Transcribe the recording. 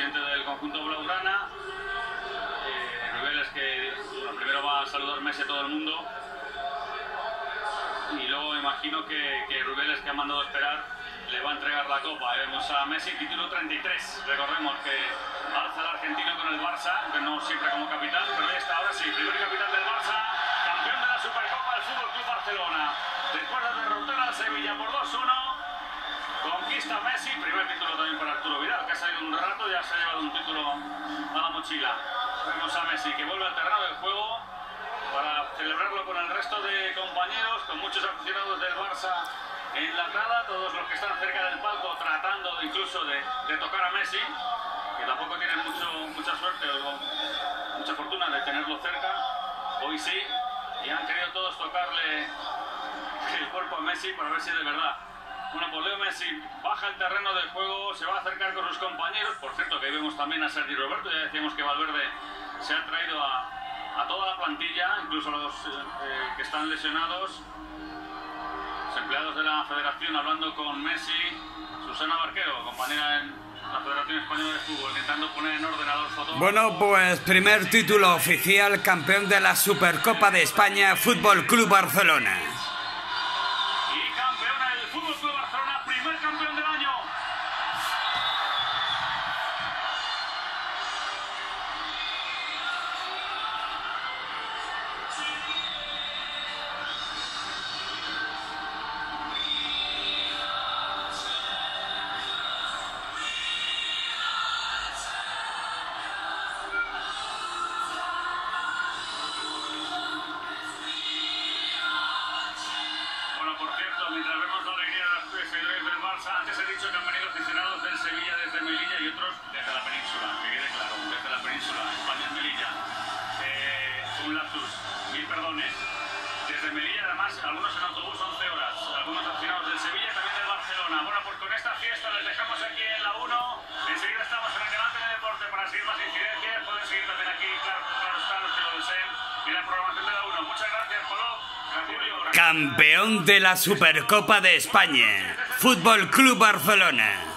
presidente del conjunto blaugrana. Rubiales que primero va a saludar Messi a todo el mundo y luego me imagino que Rubiales, que ha mandado esperar, le va a entregar la copa. Vemos a Messi, título 33. Recordemos que alza el argentino con el Barça, que no siempre como capitán, pero esta ahora sí, primer capitán del Barça, campeón de la Supercopa del Fútbol Club Barcelona. Después de derrotar al Sevilla por 2-1, conquista Messi, primer título también para Arturo Vidal, que ha salido un rato y ya se ha llevado un título a la mochila. Vemos a Messi que vuelve al terreno del juego para celebrarlo con el resto de compañeros, con muchos aficionados del Barça en la grada, todos los que están cerca del palco tratando incluso de tocar a Messi, que tampoco tienen mucha suerte o mucha fortuna de tenerlo cerca. Hoy sí, y han querido todos tocarle el cuerpo a Messi para ver si de verdad. Bueno, pues Leo Messi baja el terreno del juego, se va a acercar con sus compañeros. Por cierto, que ahí vemos también a Sergi Roberto. Ya decíamos que Valverde se ha traído a toda la plantilla, incluso a los que están lesionados. Los empleados de la Federación hablando con Messi. Susana Barquero, compañera en la Federación Española de Fútbol, intentando poner en orden a los fotógrafos. Bueno, pues primer título oficial, campeón de la Supercopa de España, Fútbol Club Barcelona. Y campeona del Fútbol Club Barcelona, primer campeón del año. Mientras vemos la alegría de los seguidores del Barça, antes he dicho que han venido aficionados del Sevilla desde Melilla y otros desde la península, que quede claro, desde la península, España en Melilla. Un lapsus, mil perdones. Desde Melilla, además, algunos en autobús 11 horas, algunos aficionados del Sevilla y también del Barcelona. Bueno, pues con esta fiesta les dejamos aquí en la 1. Enseguida estamos en el Debate de Deporte para seguir más incidencias. Pueden seguir también aquí, claro está, los que lo deseen, en la programación de la 1. Muchas gracias, Polo. Campeón de la Supercopa de España, Fútbol Club Barcelona.